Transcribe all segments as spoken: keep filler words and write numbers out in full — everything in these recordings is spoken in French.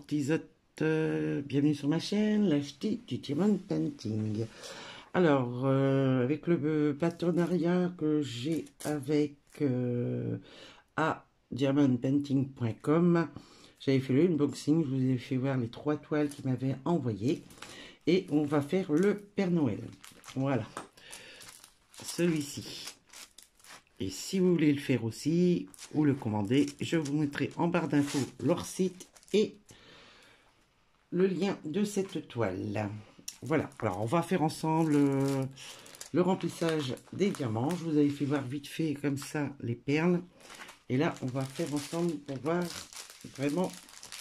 Tizotte, euh, bienvenue sur ma chaîne, la ch'ti du Diamond Painting. Alors, euh, avec le partenariat que j'ai avec euh, a diamond painting point com, j'avais fait le unboxing, je vous ai fait voir les trois toiles qu'ils m'avaient envoyées. Et on va faire le Père Noël. Voilà, celui-ci. Et si vous voulez le faire aussi, ou le commander, je vous mettrai en barre d'infos leur site et le lien de cette toile. Voilà, alors on va faire ensemble euh, le remplissage des diamants. Je vous avais fait voir vite fait comme ça les perles. Et là, on va faire ensemble pour voir vraiment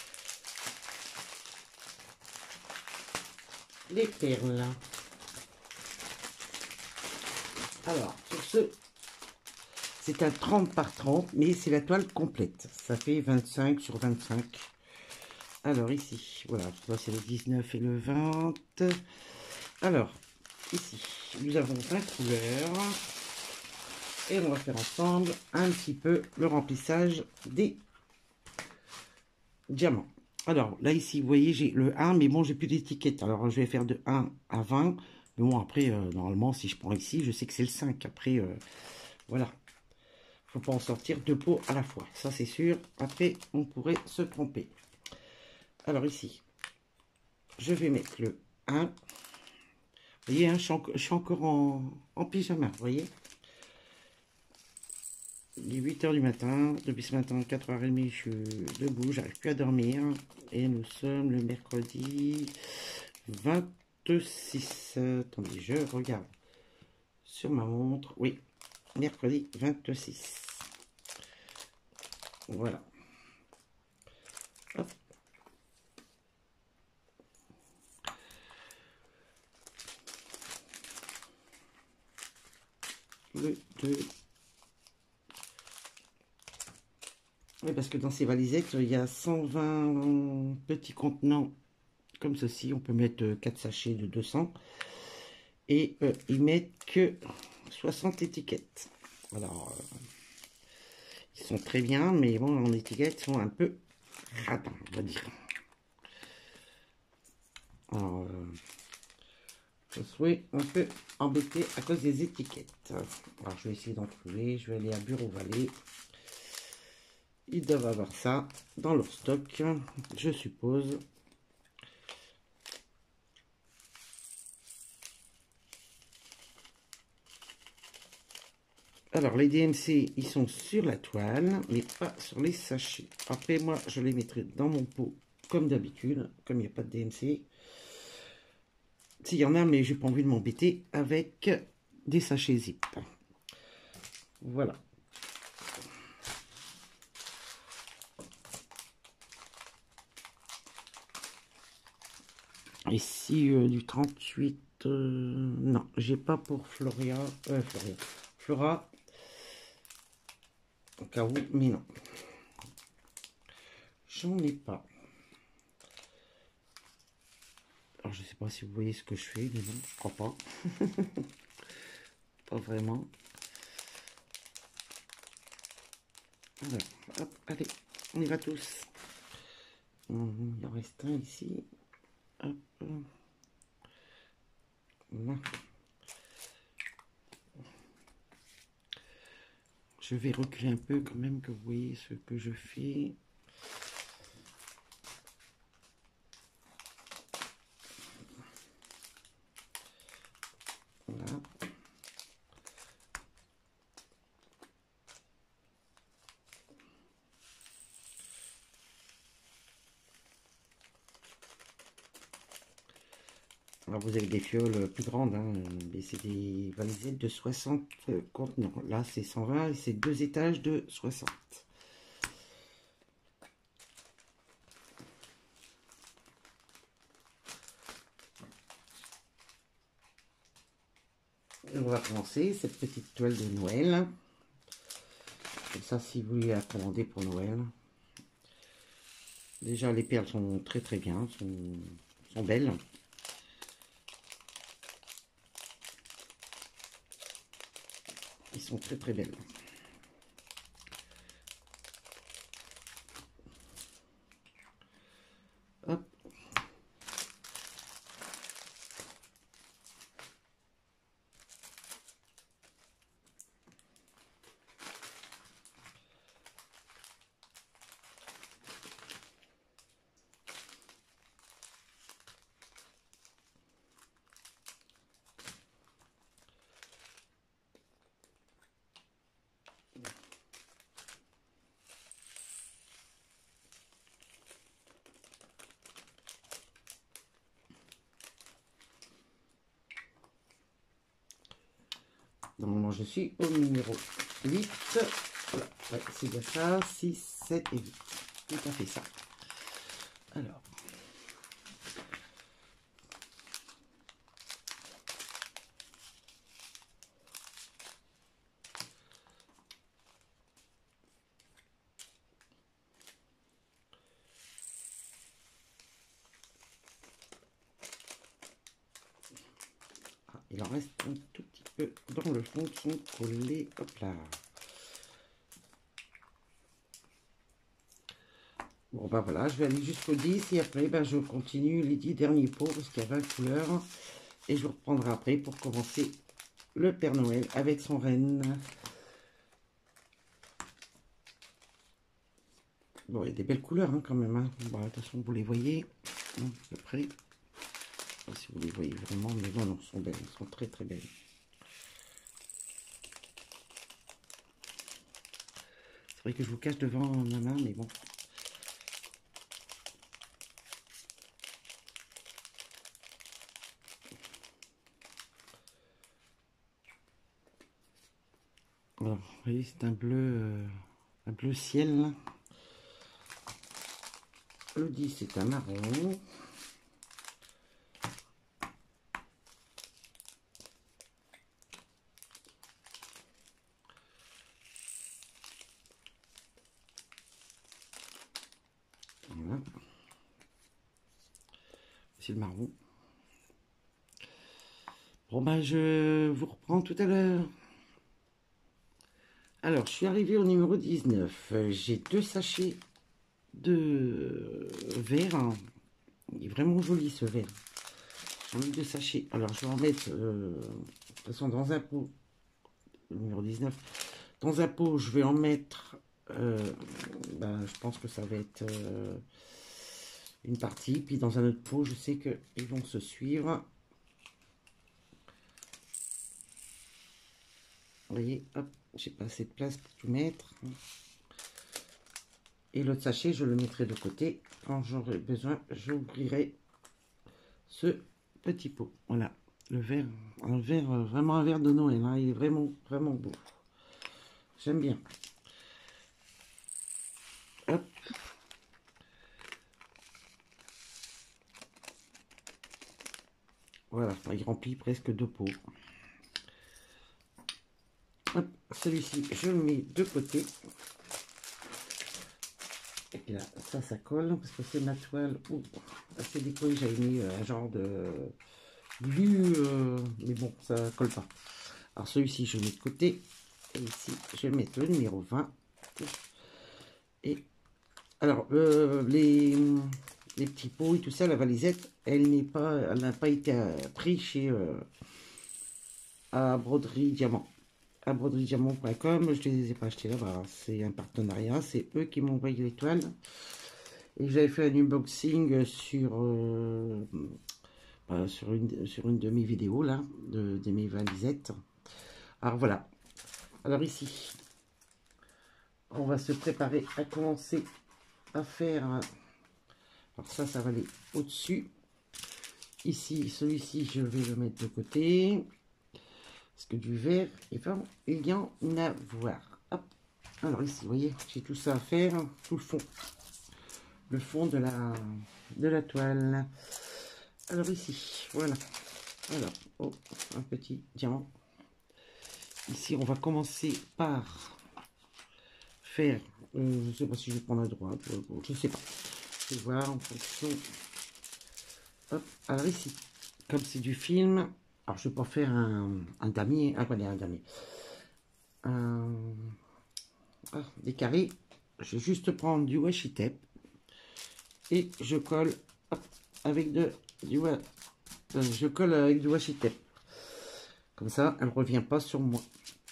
les perles. Alors, sur ce, c'est un trente par trente, mais c'est la toile complète. Ça fait vingt-cinq sur vingt-cinq. Alors ici, voilà, ça c'est le dix-neuf et le vingt. Alors, ici, nous avons vingt couleurs. Et on va faire ensemble un petit peu le remplissage des diamants. Alors, là ici, vous voyez, j'ai le un, mais bon, j'ai plus d'étiquette. Alors, je vais faire de un à vingt. Mais bon, après, euh, normalement, si je prends ici, je sais que c'est le cinq. Après, euh, voilà. Faut pas en sortir deux pots à la fois, ça c'est sûr. Après, on pourrait se tromper. Alors ici, je vais mettre le un. Vous voyez, hein, je, suis en, je suis encore en, en pyjama, vous voyez. Il est huit heures du matin. Depuis ce matin, quatre heures trente, je suis debout, j'arrive plus à dormir. Et nous sommes le mercredi vingt-six. Attendez, je regarde sur ma montre. Oui, mercredi vingt-six. Voilà. Hop. Le deux. Oui, parce que dans ces valisettes, il y a cent vingt petits contenants comme ceci. On peut mettre quatre sachets de deux cents. Et euh, ils mettent que soixante étiquettes. Alors, euh, ils sont très bien, mais bon, en étiquettes, sont un peu radins, on va dire. Alors, euh, je suis un peu embêté à cause des étiquettes. Alors, je vais essayer d'en trouver. Je vais aller à Bureau Vallée. Ils doivent avoir ça dans leur stock, je suppose. Alors, les D M C, ils sont sur la toile, mais pas sur les sachets. Après, moi, je les mettrai dans mon pot, comme d'habitude, comme il n'y a pas de D M C. S'il y en a, mais j'ai pas envie de m'embêter avec des sachets zip. Voilà. Ici, euh, du trente-huit, euh, non, j'ai pas pour Floria, euh, Floria, Flora, au cas où, mais non, j'en ai pas. Alors, je sais pas si vous voyez ce que je fais, mais non, je crois pas. Pas vraiment. Alors, hop, allez, on y va tous. Il en reste un ici. Hop. Là. Je vais reculer un peu quand même, que vous voyez ce que je fais. Voilà. Alors vous avez des fioles plus grandes, hein, mais c'est des valisettes de soixante contenants. Là c'est cent vingt et c'est deux étages de soixante. Et on va commencer cette petite toile de Noël. Comme ça, si vous voulez la commander pour Noël. Déjà les perles sont très très bien, sont, sont belles. Ils sont très très belles. Normalement, je suis au numéro huit. Voilà, ouais, c'est bien ça. six, sept et huit. Tout à fait ça. Alors. Ah, il en reste un tout petit peu dans le fond qui sont collés. Hop là. Bon, ben voilà, je vais aller jusqu'au dix et après, ben, je continue les dix derniers pots parce qu'il y a vingt couleurs. Et je reprendrai après pour commencer le Père Noël avec son renne. Bon, il y a des belles couleurs hein, quand même. Hein. Bon, attention, vous les voyez hein, à peu près. Si vous les voyez vraiment, mais non, non, elles sont belles. Elles sont très très belles. C'est vrai que je vous cache devant ma main, mais bon. Voilà, vous voyez, c'est un bleu, euh, un bleu ciel. Là. Le dix, c'est un marron. Voilà. C'est le marron. Bon, ben, je vous reprends tout à l'heure. Alors, je suis arrivée au numéro dix-neuf. J'ai deux sachets de verre. Hein. Il est vraiment joli ce verre. J'en ai deux sachets. Alors, je vais en mettre euh, de toute façon dans un pot. Le numéro dix-neuf. Dans un pot, je vais en mettre. Euh, ben, je pense que ça va être euh, une partie. Puis dans un autre pot, je sais qu'ils vont se suivre. Vous voyez, hop, j'ai pas assez de place pour tout mettre. Et l'autre sachet, je le mettrai de côté. Quand j'aurai besoin, j'ouvrirai ce petit pot. Voilà, le verre, un verre, vraiment un verre de Noël. Hein, il est vraiment, vraiment beau. J'aime bien. Hop. Voilà, il remplit presque deux pots. Celui-ci, je le mets de côté. Et puis là, ça, ça colle, parce que c'est ma toile. Oh, c'est décollé, j'avais mis un genre de glu, euh, mais bon, ça colle pas. Alors celui-ci, je le mets de côté. Et ici, je vais mettre le numéro vingt. Et alors, euh, les, les petits pots et tout ça, la valisette, elle n'est pas, elle n'a pas été prise chez euh, à Broderie Diamant. À broderie diamant point com, je ne les ai pas achetés là-bas. C'est un partenariat, c'est eux qui m'ont envoyé les toiles. Et j'avais fait un unboxing sur, euh, bah, sur une, sur une de mes vidéos là, de, de mes valisettes. Alors voilà. Alors ici, on va se préparer à commencer à faire. Alors ça, ça va aller au-dessus. Ici, celui-ci, je vais le mettre de côté. Parce que du verre, enfin, il y en a à voir. Hop. Alors ici, vous voyez, j'ai tout ça à faire. Tout le fond. Le fond de la, de la toile. Alors ici, voilà. Alors, oh, un petit diamant. Ici, on va commencer par faire, euh, je ne sais pas si je vais prendre à droite, euh, je ne sais pas. Je vais voir en fonction. Hop. Alors ici, comme c'est du film, alors je vais pas faire un, un damier, ah, un damier. Un, ah, des carrés. Je vais juste prendre du washi tape et je colle hop, avec de, du euh, je colle avec du washi tape. Comme ça, elle ne revient pas sur moi.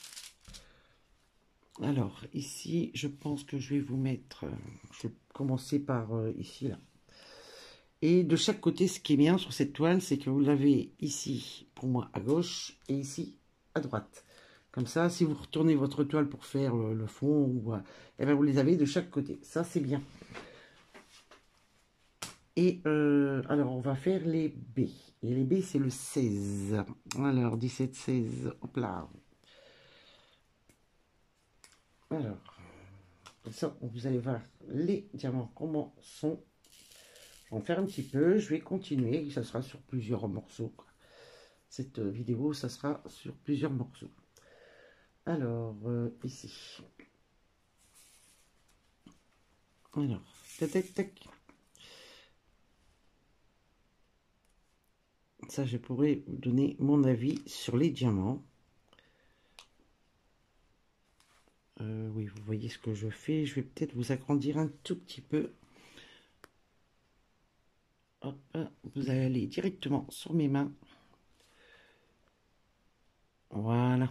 Alors, ici, je pense que je vais vous mettre... Je vais commencer par euh, ici, là. Et de chaque côté, ce qui est bien sur cette toile, c'est que vous l'avez ici, pour moi, à gauche, et ici, à droite. Comme ça, si vous retournez votre toile pour faire le, le fond, ou, eh bien, vous les avez de chaque côté. Ça, c'est bien. Et euh, alors, on va faire les B. Et les B, c'est le seize. Alors, dix-sept, seize, hop là. Alors, comme ça, vous allez voir les diamants comment sont. Je vais en faire un petit peu, je vais continuer, ça sera sur plusieurs morceaux. Cette vidéo, ça sera sur plusieurs morceaux. Alors, euh, ici. Alors, tac, tac, tac. Ça, je pourrais vous donner mon avis sur les diamants. Euh, oui, vous voyez ce que je fais. Je vais peut-être vous agrandir un tout petit peu. Hop, vous allez aller directement sur mes mains. Voilà.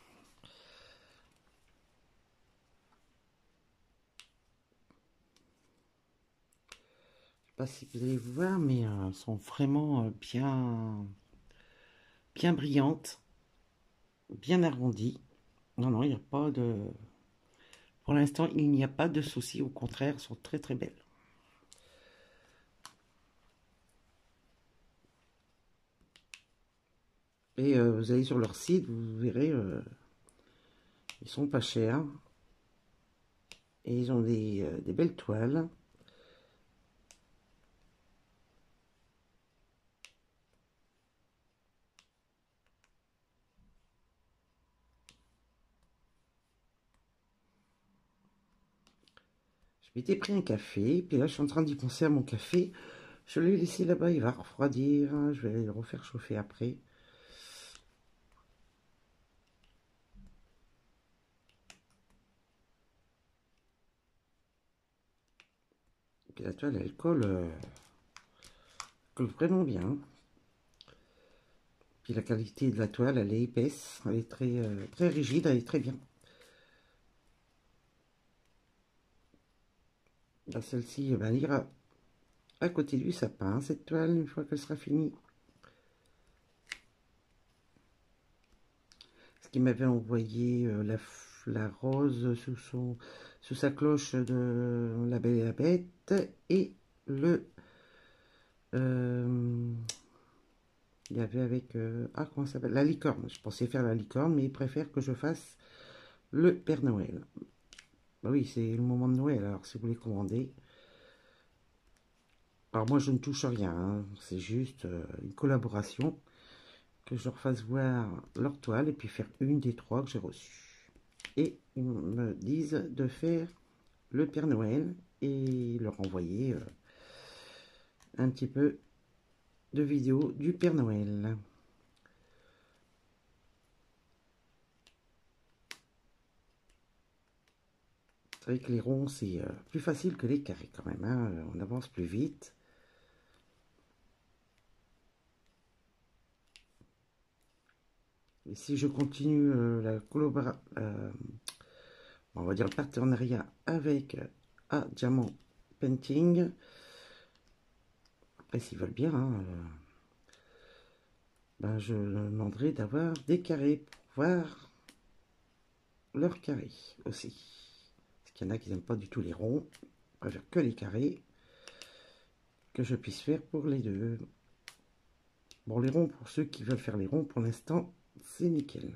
Je sais pas si vous allez voir, mais euh, elles sont vraiment euh, bien, bien brillantes, bien arrondies. Non, non, il n'y a pas de... Pour l'instant, il n'y a pas de souci. Au contraire, elles sont très, très belles. Et euh, vous allez sur leur site, vous verrez, euh, ils sont pas chers. Et ils ont des, euh, des belles toiles. Je m'étais pris un café, puis là je suis en train d'y penser à mon café. Je l'ai laissé là-bas, il va refroidir. Je vais le refaire chauffer après. Puis la toile, elle colle, euh, colle vraiment bien. Puis la qualité de la toile, elle est épaisse, elle est très, euh, très rigide, elle est très bien. Là, celle-ci, eh ben, elle ira à côté du sapin, cette toile, une fois qu'elle sera finie. Ce qui m'avait envoyé euh, la, la rose sous, son, sous sa cloche de La Belle et la Bête et le... Euh, il y avait avec... Euh, ah, comment ça s'appelle? La licorne. Je pensais faire la licorne, mais il préfère que je fasse le Père Noël. Bah oui, c'est le moment de Noël, alors si vous voulez commander. Alors moi, je ne touche rien, hein. C'est juste euh, une collaboration, que je leur fasse voir leur toile et puis faire une des trois que j'ai reçues. Et ils me disent de faire le Père Noël et leur envoyer euh, un petit peu de vidéos du Père Noël. C'est vrai que les ronds, c'est euh, plus facile que les carrés quand même, hein. On avance plus vite. Et si je continue euh, la collaboration, euh, on va dire le partenariat avec euh, A Diamant Painting, après s'ils veulent bien, hein, euh, ben je demanderai d'avoir des carrés pour voir leurs carrés aussi. Parce qu'il y en a qui n'aiment pas du tout les ronds, ils préfèrent que les carrés, que je puisse faire pour les deux. Bon, les ronds, pour ceux qui veulent faire les ronds, pour l'instant, c'est nickel.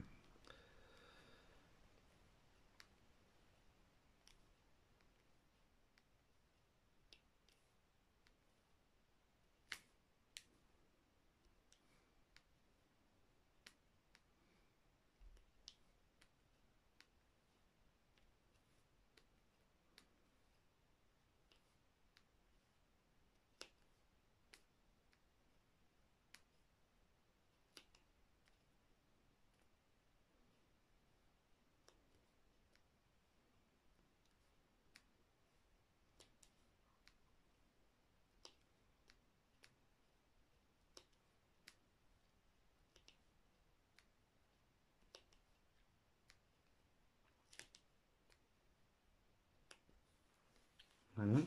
Voilà.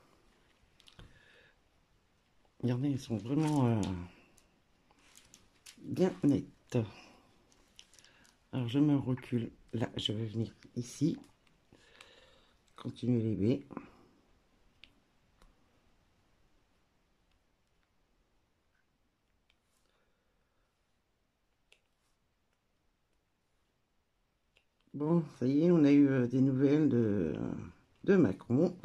Regardez, ils sont vraiment euh, bien nettes. Alors, je me recule. Là, je vais venir ici. Continuer les baies. Bon, ça y est, on a eu euh, des nouvelles de, de Macron.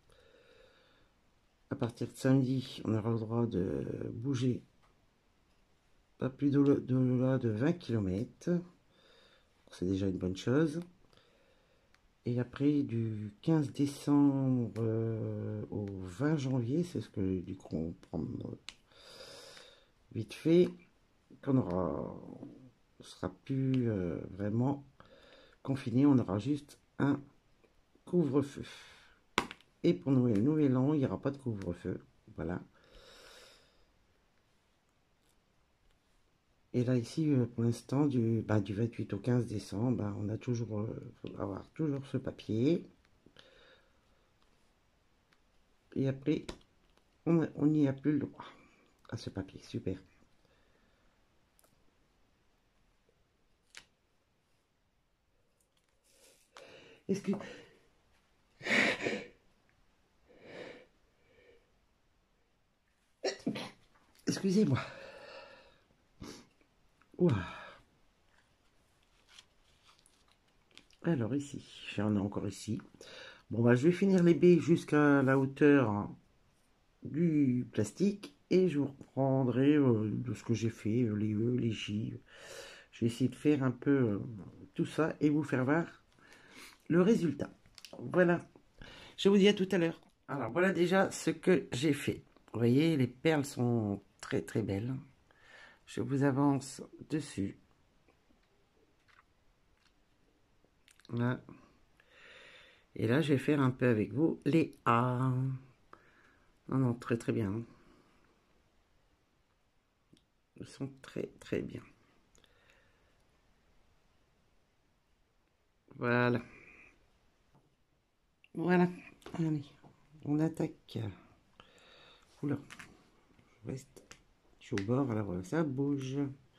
À partir de samedi, on aura le droit de bouger pas plus d'au-delà de vingt kilomètres. C'est déjà une bonne chose. Et après, du quinze décembre euh, au vingt janvier, c'est ce que j'ai dû comprendre vite fait, qu'on aura, on sera plus euh, vraiment confiné, on aura juste un couvre-feu. Et pour Noël, Nouvel An, il n'y aura pas de couvre-feu. Voilà. Et là, ici, pour l'instant, du, bah, du vingt-huit au quinze décembre, bah, on a toujours, euh, faudra avoir toujours ce papier. Et après, on n'y a plus le droit à ce papier. Super. Est-ce que... Excusez-moi. Ouah. Alors ici, j'en ai encore ici. Bon, bah, je vais finir les baies jusqu'à la hauteur du plastique et je vous reprendrai euh, de ce que j'ai fait, euh, les E, les J. Je vais essayer de faire un peu euh, tout ça et vous faire voir le résultat. Voilà. Je vous dis à tout à l'heure. Alors voilà déjà ce que j'ai fait. Vous voyez, les perles sont très très belles. Je vous avance dessus. Là. Et là, je vais faire un peu avec vous les A. Non, non, très très bien. Ils sont très très bien. Voilà. Voilà. Allez, on attaque. Oula. Je reste. Je suis au bord, alors ça bouge.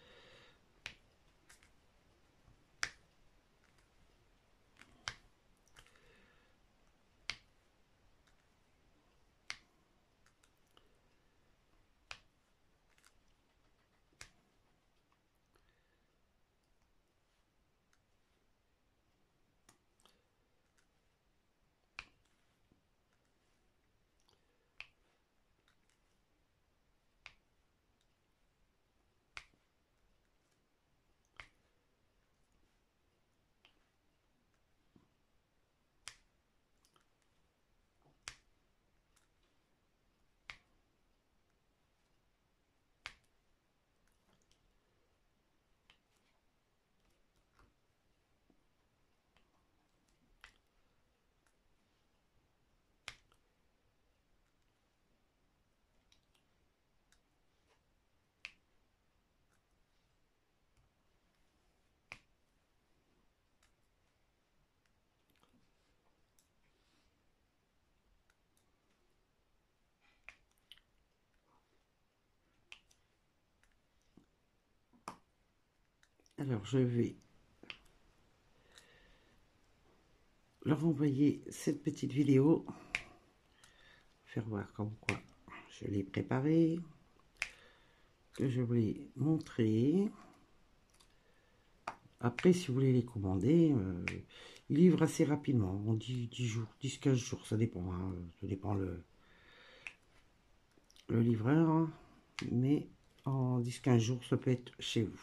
Alors, je vais leur envoyer cette petite vidéo. Faire voir comme quoi je l'ai préparé. Que je voulais montrer. Après, si vous voulez les commander, euh, ils livrent assez rapidement. On dit dix jours, dix quinze jours, ça dépend. Hein, ça dépend le, le livreur. Hein, mais en dix quinze jours, ça peut être chez vous.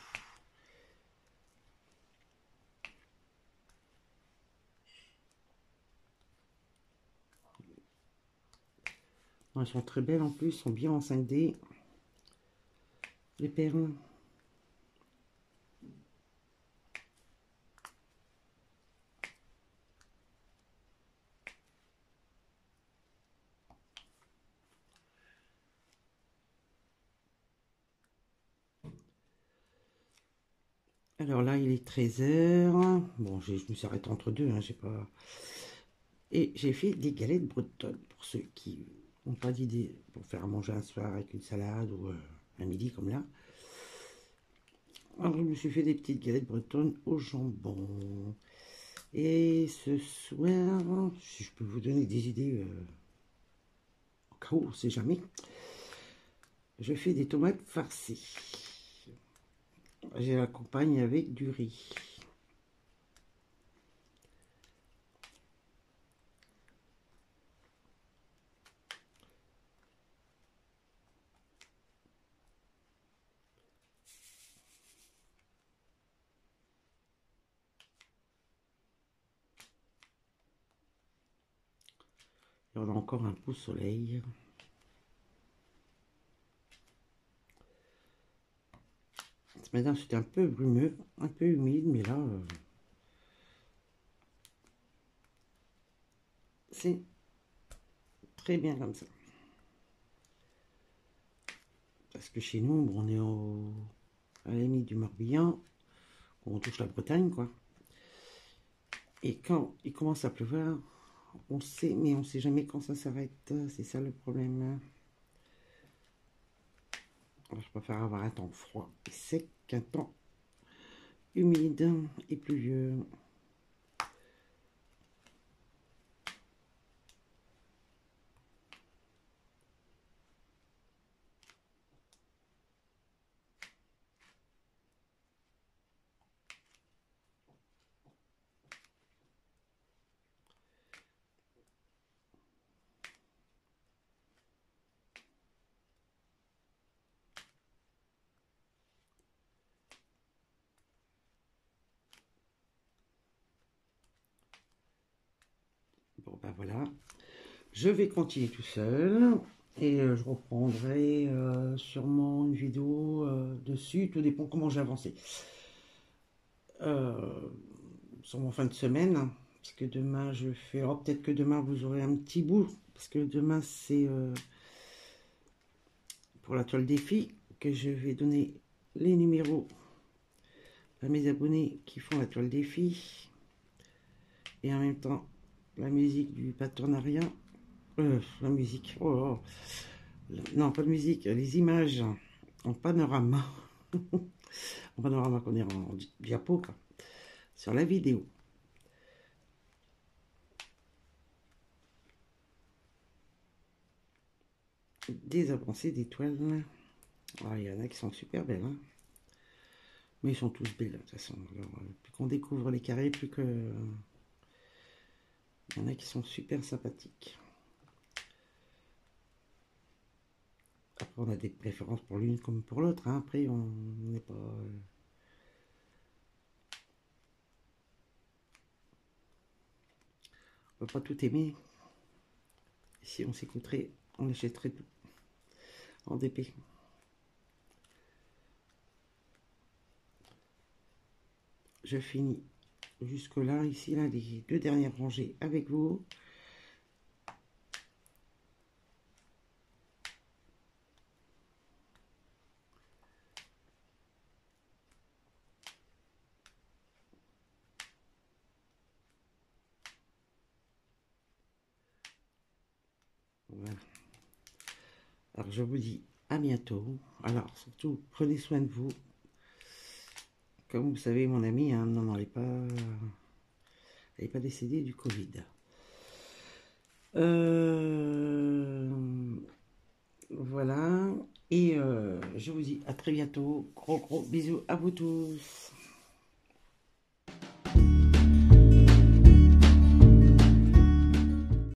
Elles sont très belles en plus, sont bien en cinq D. Les perles. Alors là, il est treize heures. Bon, je me suis arrêté entre deux, hein, j'ai pas... Et j'ai fait des galettes bretonnes, pour ceux qui n'ont pas d'idée, pour faire manger un soir avec une salade ou euh, un midi comme là. Alors, je me suis fait des petites galettes bretonnes au jambon. Et ce soir, si je peux vous donner des idées, euh, au cas où, on sait jamais, je fais des tomates farcies. Je l'accompagne avec du riz. Et on a encore un beau soleil. Ce matin, c'était un peu brumeux, un peu humide, mais là, euh, c'est très bien comme ça. Parce que chez nous, on est au, à la limite du Morbihan, on touche la Bretagne, quoi. Et quand il commence à pleuvoir, on sait, mais on sait jamais quand ça s'arrête. C'est ça le problème. Alors, je préfère avoir un temps froid et sec qu'un temps humide et pluvieux. Bon, ben voilà. Je vais continuer tout seul. Et euh, je reprendrai euh, sûrement une vidéo euh, dessus. Tout dépend comment j'ai avancé. Euh, sur mon fin de semaine. Parce que demain, je fais... Oh, peut-être que demain, vous aurez un petit bout. Parce que demain, c'est euh, pour la toile défi que je vais donner les numéros à mes abonnés qui font la toile défi. Et en même temps, la musique du partenariat. Euh, la musique. Oh, oh. Non, pas de musique. Les images en panorama. En panorama qu'on est en diapo, quoi, sur la vidéo. Des avancées d'étoiles. Ah, il y en a qui sont super belles, hein. Mais ils sont tous belles de toute façon. Alors, plus qu'on découvre les carrés, plus que... Il y en a qui sont super sympathiques. Après, on a des préférences pour l'une comme pour l'autre, hein. Après, on n'est pas... On peut pas tout aimer. Si on s'écouterait, on achèterait tout en D P. Je finis jusque là, ici, là, les deux dernières rangées avec vous. Voilà. Alors, je vous dis à bientôt. Alors, surtout, prenez soin de vous. Comme vous savez, mon ami, hein, non, non, elle n'est pas, elle est pas décédée du Covid. Euh, voilà. Et euh, je vous dis à très bientôt. Gros, gros bisous à vous tous.